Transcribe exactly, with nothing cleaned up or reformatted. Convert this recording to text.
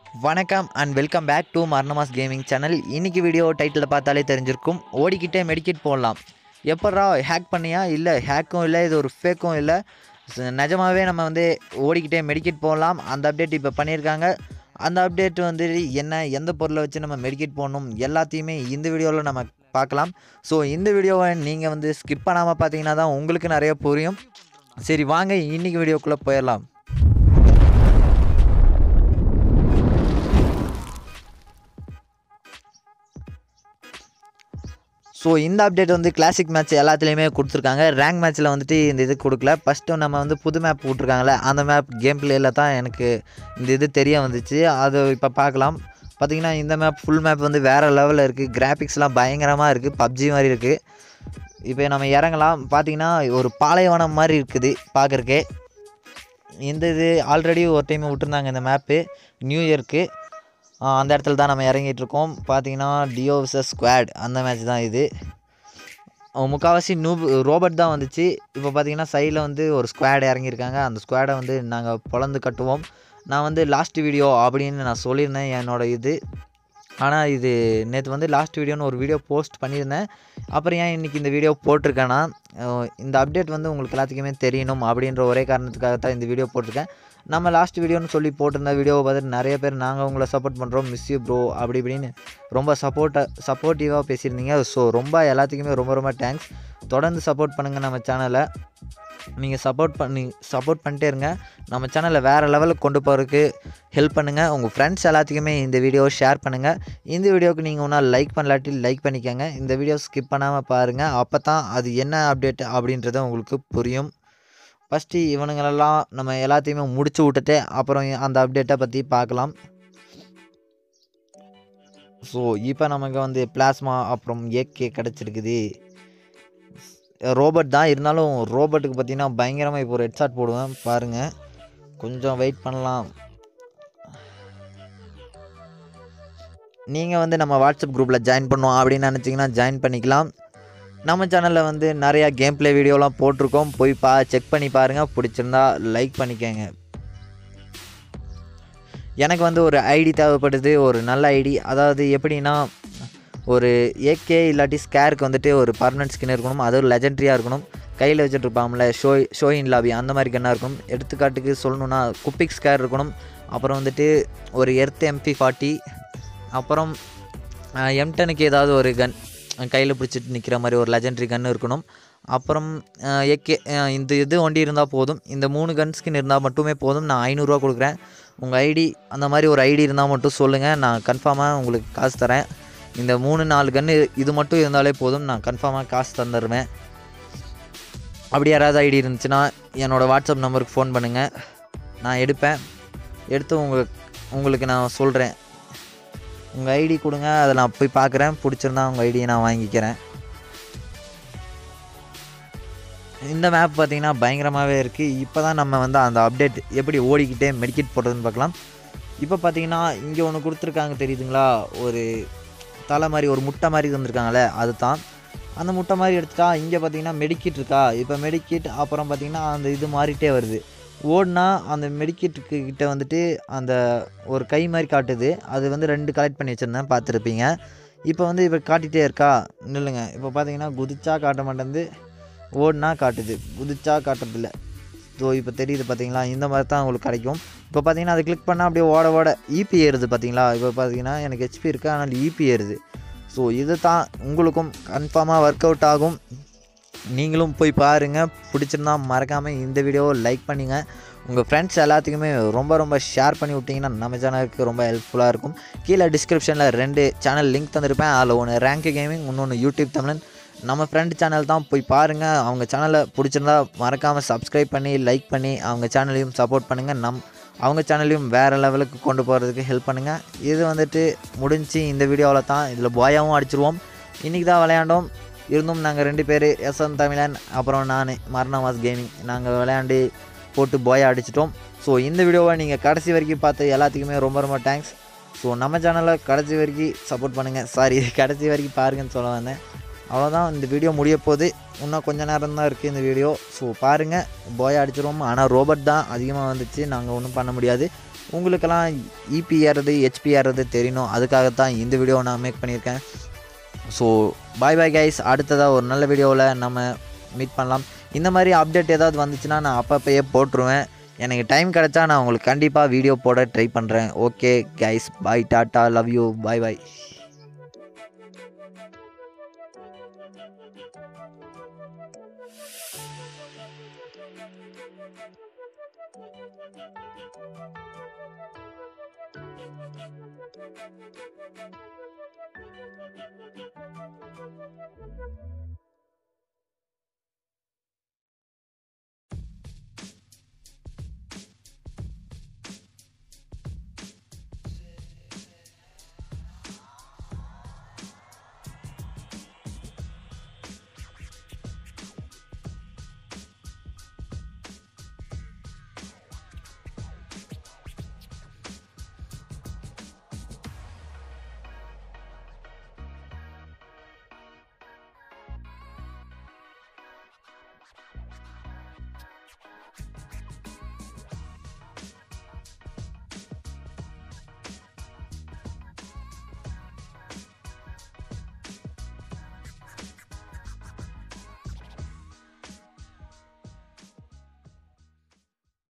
வணக்கம் and welcome back to மர்ணமாஸ் gaming channel. இன்றைக்கி வீடியோ டைட்டில் பார்த்தாலே தெரிஞ்சிருக்கும். ஓடிக்கிட்டே மெடிக்கெட் போடலாம். எப்பட்றா ஹேக் பண்ணியா? இல்லை, ஹேக்கும் இல்லை, இது ஒரு ஃபேக்கும் இல்லை, நிஜமாகவே நம்ம வந்து ஓடிக்கிட்டே மெடிக்கெட் போடலாம். அந்த அப்டேட் இப்போ பண்ணியிருக்காங்க. அந்த அப்டேட் வந்து என்ன, எந்த பொருளை வச்சு நம்ம மெடிக்கெட் போடணும் எல்லாத்தையுமே இந்த வீடியோவில் நம்ம பார்க்கலாம். ஸோ இந்த வீடியோவை நீங்கள் வந்து ஸ்கிப் பண்ணாமல் பார்த்தீங்கன்னா தான் உங்களுக்கு நிறைய புரியும். சரி, வாங்க இன்றைக்கி வீடியோக்குள்ளே போயிடலாம். ஸோ இந்த அப்டேட் வந்து கிளாசிக் மேட்ச் எல்லாத்துலேயுமே கொடுத்துருக்காங்க. ரேங்க் மேட்ச்சில் வந்துட்டு இந்த இது கொடுக்கல. ஃபஸ்ட்டு நம்ம வந்து புது மேப் போட்டிருக்காங்களே, அந்த மேப் கேம் பிளேயில் தான் எனக்கு இந்த இது தெரிய வந்துச்சு. அது இப்போ பார்க்கலாம். பார்த்திங்கன்னா இந்த மேப் ஃபுல் மேப் வந்து வேறு லெவலில் இருக்குது. கிராஃபிக்ஸ்லாம் பயங்கரமாக இருக்குது, பப்ஜி மாதிரி இருக்குது. இப்போ நம்ம இறங்கலாம். பார்த்திங்கன்னா ஒரு பாலைவனம் மாதிரி இருக்குது பார்க்குறக்கே. இந்த இது ஆல்ரெடி ஒரு டைம் விட்டுருந்தாங்க இந்த மேப்பு நியூ இயருக்கு. அந்த இடத்துல தான் நம்ம இறங்கிட்டுருக்கோம். பார்த்தீங்கன்னா டியோ விசஸ் ஸ்குவாட் அந்த மேட்ச் தான் இது. முக்கால்வாசி நூப் ரோபோட் தான் வந்துச்சு. இப்போ பார்த்தீங்கன்னா சைடில் வந்து ஒரு ஸ்குவாட் இறங்கியிருக்காங்க. அந்த ஸ்குவாடை வந்து நாங்கள் பொழந்து கட்டுவோம். நான் வந்து லாஸ்ட் வீடியோ அப்படின்னு நான் சொல்லியிருந்தேன் என்னோடய இது. ஆனால் இது நேற்று வந்து லாஸ்ட் வீடியோன்னு ஒரு வீடியோ போஸ்ட் பண்ணியிருந்தேன். அப்புறம் ஏன் இன்றைக்கி இந்த வீடியோ போட்டிருக்கேன்னா, இந்த அப்டேட் வந்து உங்களுக்கு எல்லாத்துக்குமே தெரியணும் அப்படின்ற ஒரே காரணத்துக்காக தான் இந்த வீடியோ போட்டிருக்கேன். நம்ம லாஸ்ட் வீடியோன்னு சொல்லி போட்டிருந்த வீடியோவை பார்த்துட்டு நிறைய பேர் நாங்கள் உங்களை சப்போர்ட் பண்ணுறோம், மிஸ் யூ ப்ரோ அப்படி இப்படின்னு ரொம்ப சப்போர்ட்டாக சப்போர்ட்டிவாக பேசியிருந்தீங்க. ஸோ ரொம்ப எல்லாத்துக்குமே ரொம்ப ரொம்ப தேங்க்ஸ். தொடர்ந்து சப்போர்ட் பண்ணுங்கள் நம்ம சேனலை. நீங்கள் சப்போர்ட் பண்ணி சப்போர்ட் பண்ணிட்டே இருங்க. நம்ம சேனலை வேறு லெவலுக்கு கொண்டு போகிறதுக்கு ஹெல்ப் பண்ணுங்கள். உங்கள் ஃப்ரெண்ட்ஸ் எல்லாத்துக்குமே இந்த வீடியோவை ஷேர் பண்ணுங்கள். இந்த வீடியோவுக்கு நீங்கள் ஒன்றும் லைக் பண்ணலாட்டி லைக் பண்ணிக்கோங்க. இந்த வீடியோ ஸ்கிப் பண்ணாமல் பாருங்கள். அப்போ தான் அது என்ன அப்டேட் அப்படின்றது உங்களுக்கு புரியும். ஃபஸ்ட்டு இவனுங்களெல்லாம் நம்ம எல்லாத்தையுமே முடிச்சு விட்டுட்டு அப்புறம் அந்த அப்டேட்டை பற்றி பார்க்கலாம். ஸோ இப்போ நமக்கு வந்து பிளாஸ்மா அப்புறம் ஏகே கிடச்சிருக்குது. ரோபோட் தான் இருந்தாலும் ரோபோட்டுக்கு பார்த்திங்கன்னா பயங்கரமாக இப்போ ஒரு ஹெட்ஷாட் போடுவேன் பாருங்கள். கொஞ்சம் வெயிட் பண்ணலாம். நீங்கள் வந்து நம்ம வாட்ஸ்அப் குரூப்பில் ஜாயின் பண்ணுவோம் அப்படின்னு நினச்சிங்கன்னா ஜாயின் பண்ணிக்கலாம். நம்ம சேனலில் வந்து நிறையா கேம் பிளே வீடியோலாம் போட்டிருக்கோம். போய் பா செக் பண்ணி பாருங்கள். பிடிச்சிருந்தா லைக் பண்ணிக்கோங்க. எனக்கு வந்து ஒரு ஐடி தேவைப்படுது, ஒரு நல்ல ஐடி. அதாவது எப்படின்னா, ஒரு ஏகே இல்லாட்டி ஸ்கேருக்கு வந்துட்டு ஒரு பர்மனெண்ட் ஸ்கின் இருக்கணும். அது ஒரு லெஜெண்ட்ரியாக இருக்கணும். கையில் வச்சுட்ருப்பாங்கள ஷோ ஷோயின் லாபி அந்த மாதிரி கன்னாக இருக்கணும். எடுத்துக்காட்டுக்கு சொல்லணுன்னா குப்பிக் ஸ்கேர் இருக்கணும். அப்புறம் வந்துட்டு ஒரு எர்த் எம்பி ஃபார்ட்டி, அப்புறம் எம் டெனுக்கு ஏதாவது ஒரு கன் கையில் பிடிச்சிட்டு நிற்கிற மாதிரி ஒரு லெஜெண்ட்ரி கன் இருக்கணும். அப்புறம் ஏகே இந்த இது ஒண்டி இருந்தால் போதும். இந்த மூணு கன் ஸ்கின் இருந்தால் மட்டுமே போதும். நான் ஐநூறுரூவா கொடுக்குறேன். உங்கள் ஐடி அந்த மாதிரி ஒரு ஐடி இருந்தால் மட்டும் சொல்லுங்கள், நான் கன்ஃபார்மாக உங்களுக்கு காசு தரேன். இந்த மூணு நாலு கன்று இது மட்டும் இருந்தாலே போதும், நான் கன்ஃபார்மாக காசு தந்துடுவேன். அப்படி யாராவது ஐடி இருந்துச்சுன்னா என்னோடய வாட்ஸ்அப் நம்பருக்கு ஃபோன் பண்ணுங்கள், நான் எடுப்பேன். எடுத்து உங்களுக்கு உங்களுக்கு நான் சொல்கிறேன். உங்கள் ஐடி கொடுங்க, அதை நான் போய் பார்க்குறேன். பிடிச்சிருந்தா உங்கள் ஐடியை நான் வாங்கிக்கிறேன். இந்த மேப் பார்த்திங்கன்னா பயங்கரமாகவே இருக்குது. இப்போ தான் நம்ம வந்து அந்த அப்டேட் எப்படி ஓடிக்கிட்டே மெடிக்கெட் போடுறதுன்னு பார்க்கலாம். இப்போ பார்த்திங்கன்னா இங்கே ஒன்று கொடுத்துருக்காங்க தெரியுதுங்களா, ஒரு தலை மாதிரி ஒரு முட்டை மாதிரி தந்துருக்காங்களே, அது தான் அந்த முட்டை மாதிரி எடுத்துட்டா. இங்கே பார்த்திங்கன்னா மெடிக்கெட் இருக்கா, இப்போ மெடிக்கெட் அப்புறம் பார்த்திங்கன்னா அந்த இது மாறிட்டே வருது. ஓடுனா அந்த மெடிக்கெட்டுக்கு கிட்ட வந்துட்டு அந்த ஒரு கை மாதிரி காட்டுது. அது வந்து ரெண்டு கலெக்ட் பண்ணி வச்சுருந்தேன், பார்த்துருப்பீங்க. இப்போ வந்து இப்போ காட்டிகிட்டே இருக்கா, நில்லுங்க. இப்போ பார்த்திங்கன்னா குதிச்சா காட்ட மாட்டேங்குது, ஓடுனா காட்டுது, குதிச்சா காட்டுறதில்ல. ஸோ இப்போ தெரியுது பார்த்தீங்களா, இந்த மாதிரி தான் உங்களுக்கு கிடைக்கும். இப்போ பார்த்தீங்கன்னா அதை கிளிக் பண்ணால் அப்படியே ஓட ஓட ஈபி ஏறுது பார்த்தீங்களா. இப்போ பார்த்தீங்கன்னா எனக்கு ஹெச்பி இருக்குது, ஆனால் ஈபி ஏறுது. ஸோ இது தான் உங்களுக்கும் கன்ஃபார்மாக ஒர்க் அவுட் ஆகும். நீங்களும் போய் பாருங்கள். பிடிச்சிருந்தா மறக்காமல் இந்த வீடியோவை லைக் பண்ணுங்கள். உங்கள் ஃப்ரெண்ட்ஸ் எல்லாத்துக்குமே ரொம்ப ரொம்ப ஷேர் பண்ணி விட்டிங்கன்னா நம்ம சேனலுக்கு ரொம்ப ஹெல்ப்ஃபுல்லாக இருக்கும். கீழே டிஸ்கிரிப்ஷனில் ரெண்டு சேனல் லிங்க் தந்திருப்பேன். அதில் ஒன்று ரேங்க் கேமிங், இன்னொன்று யூடியூப் தமிழன். நம்ம ஃப்ரெண்ட் சேனல் தான், போய் பாருங்கள். அவங்க சேனலை பிடிச்சிருந்தா மறக்காமல் சப்ஸ்கிரைப் பண்ணி லைக் பண்ணி அவங்க சேனலையும் சப்போர்ட் பண்ணுங்கள். நம் அவங்க சேனலையும் வேறு லெவலுக்கு கொண்டு போகிறதுக்கு ஹெல்ப் பண்ணுங்கள். இது வந்துட்டு முடிஞ்சு இந்த வீடியோவில் தான். இதில் போயாவும் அடிச்சிருவோம். இன்றைக்கி தான் விளையாண்டோம். இருந்தும் நாங்கள் ரெண்டு பேர், எஸ்என் தமிழன் அப்புறம் நான் மர்ணமாஸ் கேமிங், நாங்கள் விளையாண்டு போட்டு போயா அடிச்சிட்டோம். ஸோ இந்த வீடியோவை நீங்கள் கடைசி வரைக்கும் பார்த்து எல்லாத்துக்குமே ரொம்ப ரொம்ப தேங்க்ஸ். ஸோ நம்ம சேனலை கடைசி வரைக்கும் சப்போர்ட் பண்ணுங்கள். சாரி, கடைசி வரைக்கும் பாருங்கன்னு சொல்ல வந்தேன். அவ்வளோதான், இந்த வீடியோ முடிய போகுது. இன்னும் கொஞ்சம் நேரம் தான் இருக்குது இந்த வீடியோ. ஸோ பாருங்கள், போய் அடிச்சிருவோம். ஆனால் ரோபோட் தான் அதிகமாக வந்துச்சு, நாங்கள் ஒன்றும் பண்ண முடியாது. உங்களுக்கெல்லாம் இபி ஏறது ஹெச்பி ஏறது தெரியணும், அதுக்காகத்தான் இந்த வீடியோ நான் மேக் பண்ணியிருக்கேன். ஸோ பாய் பாய் கைஸ், அடுத்ததாக ஒரு நல்ல வீடியோவில் நம்ம மீட் பண்ணலாம். இந்த மாதிரி அப்டேட் ஏதாவது வந்துச்சுன்னா நான் அப்பப்பயே போட்டுருவேன். எனக்கு டைம் கிடச்சா நான் உங்களுக்கு கண்டிப்பாக வீடியோ போட ட்ரை பண்ணுறேன். Okay guys, bye, ta-ta, love you, bye bye.